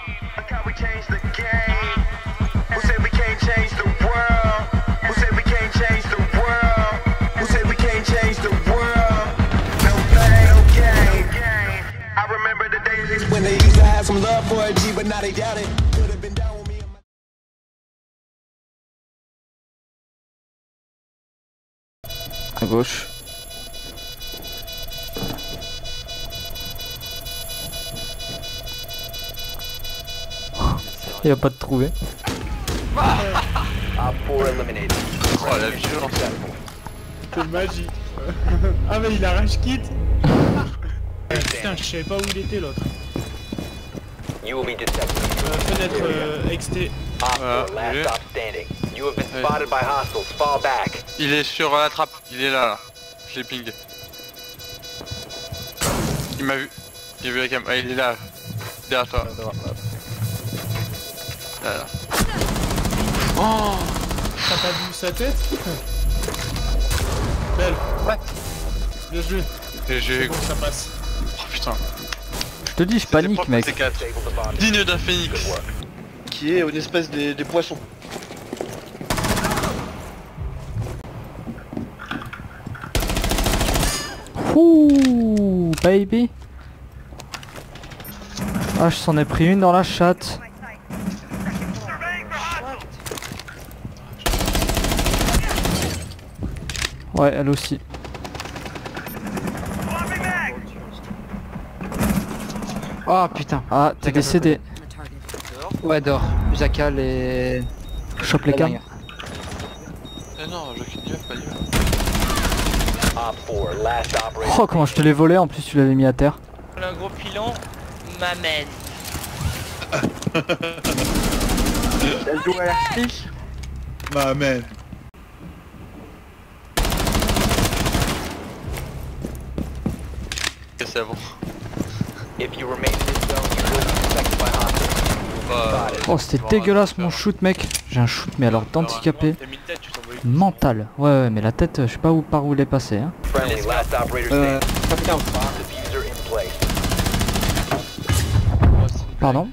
Look how we changed the game. Who said we can't change the world? Who said we can't change the world? Who said we can't change the world? No pain, no gain. I remember the days when they used to have some love for a G, but now they doubt it. Could have been down with me. À gauche. Il a pas de trouvé. Oh la violence. C'est magique. Ah mais il a rage kit. Putain, je savais pas où il était l'autre. Fenêtre XT. Il est sur la trappe, il est là. Je l'ai ping. Il m'a vu. J'ai vu la cam. Ah, il est là. Derrière toi. Là. Oh, T'as pas vu sa tête? Belle. Bien joué. et j'ai... Bon, ça passe. Oh putain. Je te dis, je panique, mec. Digne d'un phénix. Qui est une espèce des poissons. Ouh, baby. Ah, je s'en ai pris une dans la chatte. Ouais, elle aussi. Oh putain. Ah, t'es décédé. Ouais, dehors. Jackal et... Chope les cams. Eh non, je cligne pas lui. Oh, comment je te l'ai volé, en plus tu l'avais mis à terre. Un gros pilon m'amène. Elle joue à la fiche. Ma man. C'est bon. Oh, c'était dégueulasse mon shoot, mec. J'ai un shoot, mais alors d'handicapé. Mental. Ouais, mais la tête, je sais pas où par où il est passé. Hein. Pardon.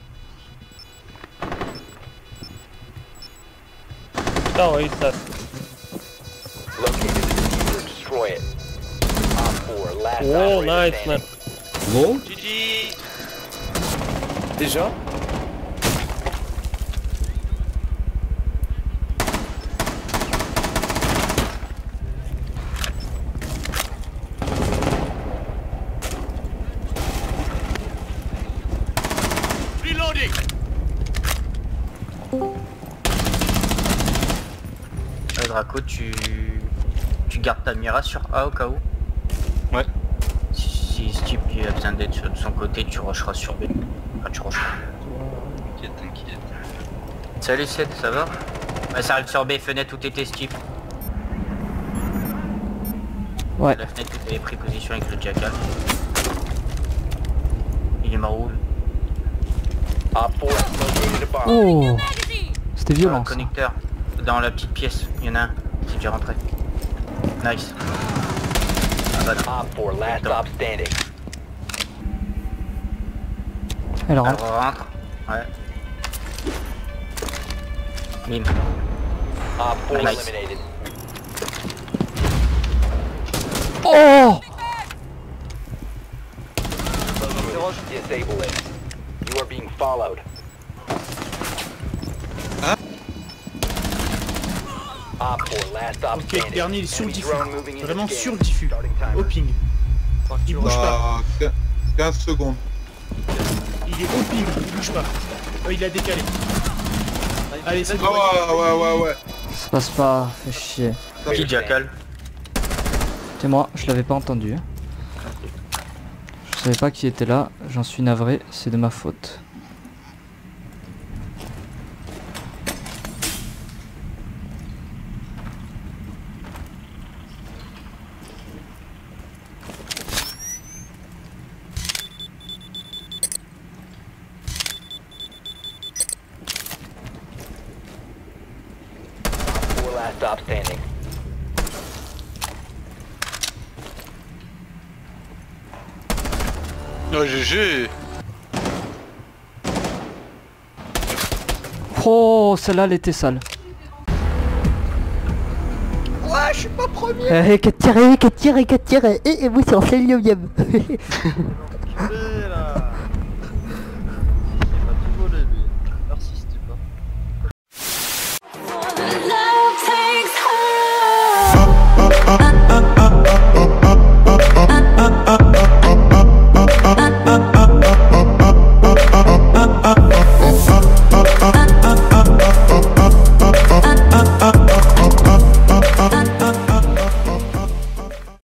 Ah oui, ça. Oh, nice, man. Bon, GG. déjà. Reloading. Draco, tu gardes ta mira sur A au cas où. Ouais. Si ce type qui a besoin d'être de son côté, tu rusheras sur B. Enfin, tu rusheras. T'inquiète. Salut Ced, ça va? Ouais, ça arrive sur B, fenêtre où t'étais ce type. Ouais. La fenêtre où t'avais pris position avec le jackal. Il est mort où? Oh, c'était Dans violent. le Ça. connecteur, dans la petite pièce, il y en a un qui est déjà rentré. Nice. Elle Elle rentre. rentre. Ouais. Bim. Nice. Oh, Ok, dernier il est sur le diffus. Vraiment sur le diffus. Au ping. Il bouge pas. 15 secondes. Il est au ping, il bouge pas. Il a décalé. Allez, c'est bon. Ouais. ça passe pas, fais chier. Qui jackal? C'est moi, je l'avais pas entendu. Je savais pas qui était là, j'en suis navré, c'est de ma faute. Stop standing. Oh GG. Oh, celle-là, elle était sale. Ouais, je suis pas premier. Qu'à tirer, et vous sur le